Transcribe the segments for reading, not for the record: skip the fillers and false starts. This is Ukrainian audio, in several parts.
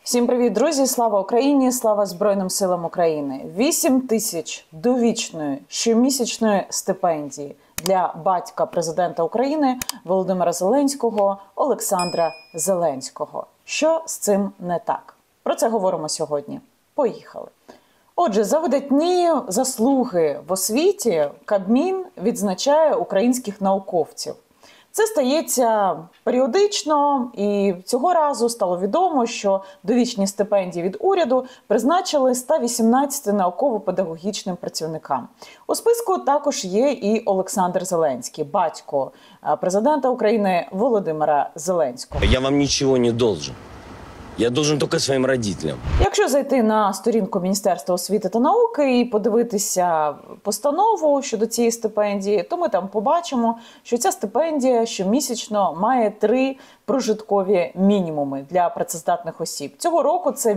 Всім привіт, друзі! Слава Україні! Слава Збройним силам України! 8 тисяч довічної щомісячної стипендії для батька президента України Володимира Зеленського Олександра Зеленського. Що з цим не так? Про це говоримо сьогодні. Поїхали! Отже, за видатні заслуги в освіті Кабмін відзначає українських науковців. Це стається періодично, і цього разу стало відомо, що довічні стипендії від уряду призначили 118 науково-педагогічним працівникам. У списку також є і Олександр Зеленський, батько президента України Володимира Зеленського. Я вам нічого не должен. Я должен тільки своїм родителям. Якщо зайти на сторінку Міністерства освіти та науки і подивитися постанову щодо цієї стипендії, то ми там побачимо, що ця стипендія щомісячно має 3 прожиткові мінімуми для працездатних осіб. Цього року це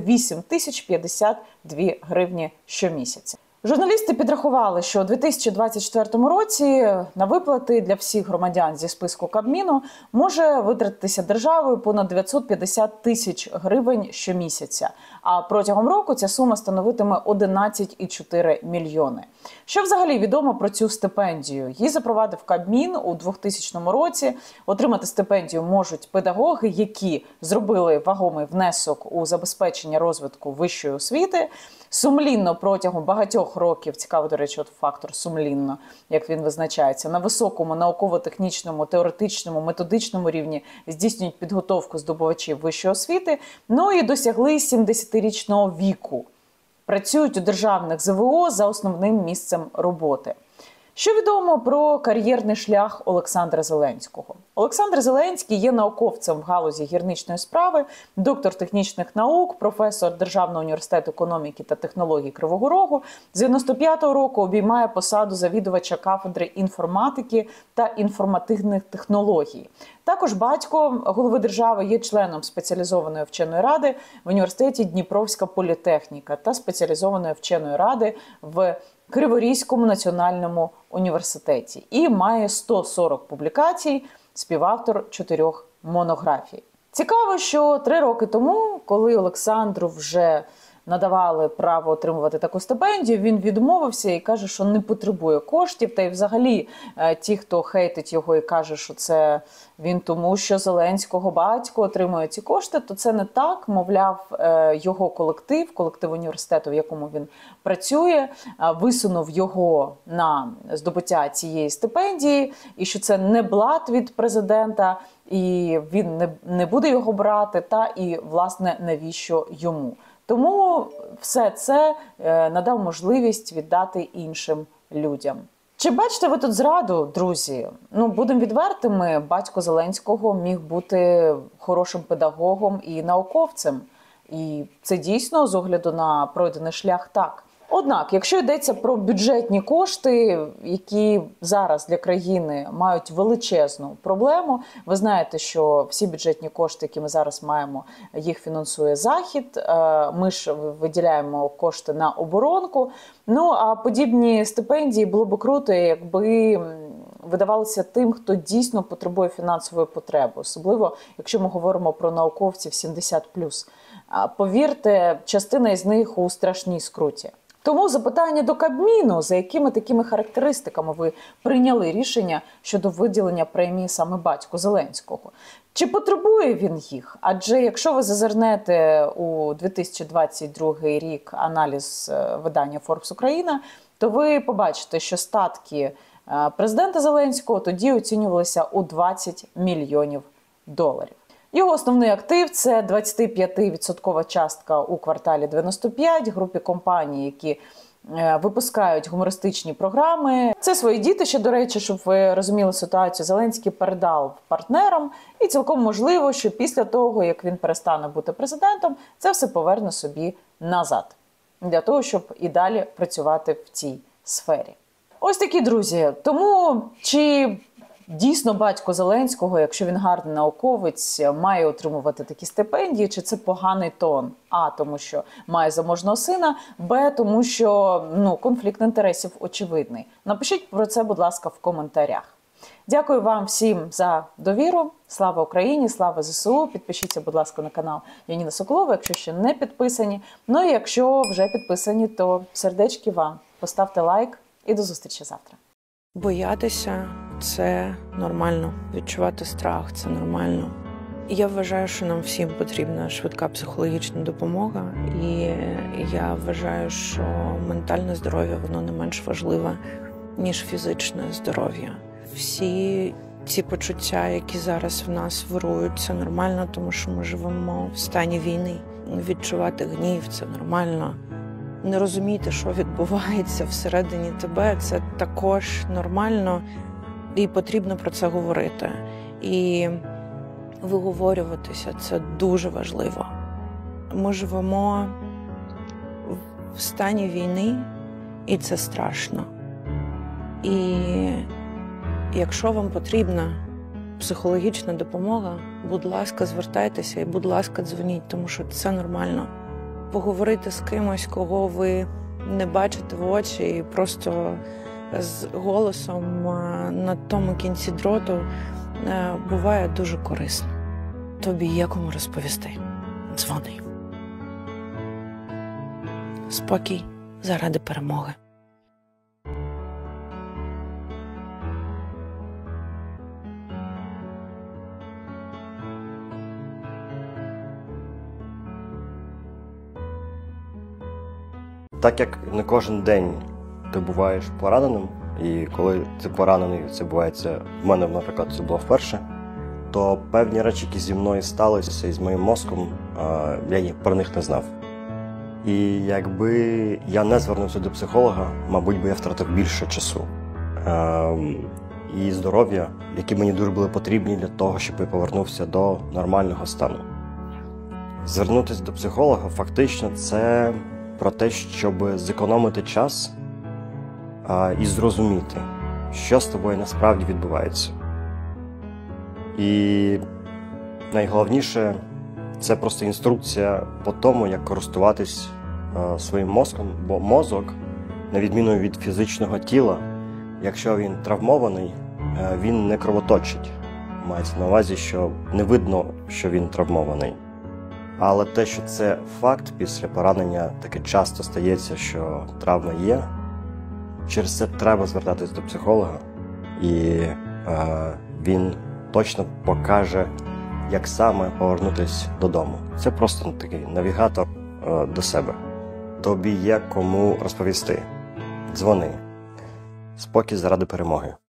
8052 гривні щомісяця. Журналісти підрахували, що у 2024 році на виплати для всіх громадян зі списку Кабміну може витратитися державою понад 950 тисяч гривень щомісяця. А протягом року ця сума становитиме 11,4 мільйони. Що взагалі відомо про цю стипендію? Її запровадив Кабмін у 2000 році. Отримати стипендію можуть педагоги, які зробили вагомий внесок у забезпечення розвитку вищої освіти, сумлінно протягом багатьох років, цікаво, до речі, от фактор сумлінно, як він визначається, на високому науково-технічному, теоретичному, методичному рівні здійснюють підготовку здобувачів вищої освіти, ну і досягли 70-річного віку. Працюють у державних ЗВО за основним місцем роботи. Що відомо про кар'єрний шлях Олександра Зеленського? Олександр Зеленський є науковцем в галузі гірничної справи, доктор технічних наук, професор Державного університету економіки та технологій Кривого Рогу. З 95-го року обіймає посаду завідувача кафедри інформатики та інформативних технологій. Також батько голови держави є членом спеціалізованої вченої ради в університеті Дніпровська політехніка та спеціалізованої вченої ради в Криворізькому національному університеті і має 140 публікацій, співавтор 4 монографій. Цікаво, що 3 роки тому, коли Олександру вже надавали право отримувати таку стипендію, він відмовився і каже, що не потребує коштів. Та й взагалі ті, хто хейтить його і каже, що це він тому, що Зеленського батько отримує ці кошти, то це не так. Мовляв, його колектив університету, в якому він працює, висунув його на здобуття цієї стипендії, і що це не блат від президента, і він не буде його брати, та і, власне, навіщо йому. Тому все це надав можливість віддати іншим людям. Чи бачите ви тут зраду, друзі? Будемо відвертими, батько Зеленського міг бути хорошим педагогом і науковцем. І це дійсно, з огляду на пройдений шлях, так. Однак, якщо йдеться про бюджетні кошти, які зараз для країни мають величезну проблему, ви знаєте, що всі бюджетні кошти, які ми зараз маємо, їх фінансує Захід, ми ж виділяємо кошти на оборонку. А подібні стипендії було б круто, якби видавалися тим, хто дійсно потребує фінансової потреби, особливо, якщо ми говоримо про науковців 70+. Повірте, частина із них у страшній скруті. Тому запитання до Кабміну, за якими такими характеристиками ви прийняли рішення щодо виділення премії саме батьку Зеленського? Чи потребує він їх? Адже якщо ви зазирнете у 2022 рік аналіз видання Forbes Україна, то ви побачите, що статки президента Зеленського тоді оцінювалися у 20 мільйонів доларів. Його основний актив – це 25% частка у кварталі 95, групі компаній, які випускають гумористичні програми. Це свої дітище, до речі, щоб ви розуміли ситуацію, Зеленський передав партнерам. І цілком можливо, що після того, як він перестане бути президентом, це все поверне собі назад. Для того, щоб і далі працювати в цій сфері. Ось такі, друзі. Тому чи дійсно батько Зеленського, якщо він гарний науковець, має отримувати такі стипендії, чи це поганий тон? А, тому що має заможного сина, Б, тому що конфлікт інтересів очевидний. Напишіть про це, будь ласка, в коментарях. Дякую вам всім за довіру. Слава Україні, слава ЗСУ. Підпишіться, будь ласка, на канал Яніна Соколова, якщо ще не підписані. Ну і якщо вже підписані, то сердечки вам. Поставте лайк і до зустрічі завтра. Боятися – це нормально. Відчувати страх – це нормально. Я вважаю, що нам всім потрібна швидка психологічна допомога. І я вважаю, що ментальне здоров'я, воно не менш важливе, ніж фізичне здоров'я. Всі ці почуття, які зараз в нас вирують, це нормально, тому що ми живемо в стані війни. Відчувати гнів – це нормально. Не розуміти, що відбувається всередині тебе, це також нормально, і потрібно про це говорити. І виговорюватися – це дуже важливо. Ми живемо в стані війни, і це страшно. І якщо вам потрібна психологічна допомога, будь ласка, звертайтеся і, будь ласка, дзвоніть, тому що це нормально. Поговорити з кимось, кого ви не бачите в очі, і просто з голосом на тому кінці дроту буває дуже корисно. Тобі є кому розповісти. Дзвони. Спокій заради перемоги. Так як не кожен день ти буваєш пораненим, і коли ти поранений, це відбувається, в мене, наприклад, це було вперше, то певні речі, які зі мною сталися із моїм мозком, я про них не знав. І якби я не звернувся до психолога, мабуть, би я втратив більше часу і здоров'я, які мені дуже були потрібні для того, щоб я повернувся до нормального стану. Звернутися до психолога фактично це про те, щоб зекономити час і зрозуміти, що з тобою насправді відбувається. І найголовніше – це просто інструкція по тому, як користуватись своїм мозком, бо мозок, на відміну від фізичного тіла, якщо він травмований, він не кровоточить. Мається на увазі, що не видно, що він травмований. Але те, що це факт, після поранення таке часто стається, що травма є, через це треба звертатись до психолога, і він точно покаже, як саме повернутися додому. Це просто такий навігатор до себе. Тобі є кому розповісти. Дзвони. Спокій заради перемоги.